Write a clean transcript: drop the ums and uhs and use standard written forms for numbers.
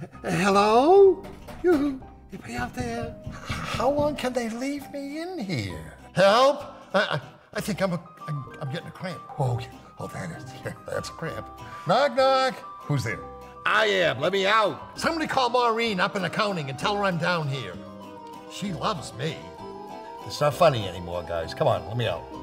Hello? Anybody out there? How long can they leave me in here? Help! I think I'm getting a cramp. Oh, that's a cramp. Knock, knock. Who's there? I am. Let me out. Somebody call Maureen up in accounting and tell her I'm down here. She loves me. It's not funny anymore, guys. Come on, let me out.